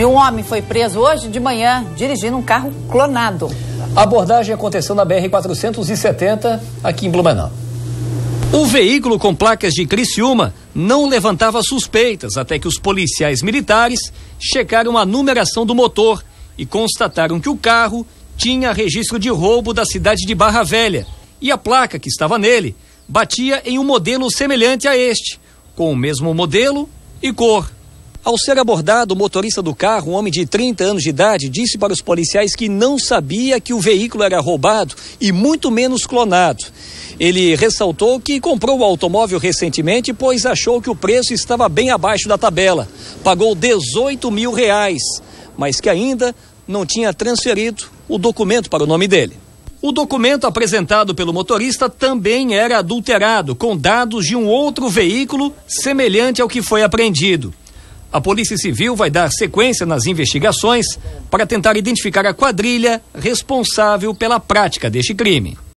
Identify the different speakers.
Speaker 1: E um homem foi preso hoje de manhã dirigindo um carro clonado.
Speaker 2: A abordagem aconteceu na BR-470, aqui em Blumenau.
Speaker 3: O veículo com placas de Criciúma não levantava suspeitas até que os policiais militares checaram a numeração do motor e constataram que o carro tinha registro de roubo da cidade de Barra Velha e a placa que estava nele batia em um modelo semelhante a este, com o mesmo modelo e cor. Ao ser abordado, o motorista do carro, um homem de 30 anos de idade, disse para os policiais que não sabia que o veículo era roubado e muito menos clonado. Ele ressaltou que comprou o automóvel recentemente, pois achou que o preço estava bem abaixo da tabela. Pagou R$18 mil, mas que ainda não tinha transferido o documento para o nome dele. O documento apresentado pelo motorista também era adulterado, com dados de um outro veículo semelhante ao que foi apreendido. A Polícia Civil vai dar sequência nas investigações para tentar identificar a quadrilha responsável pela prática deste crime.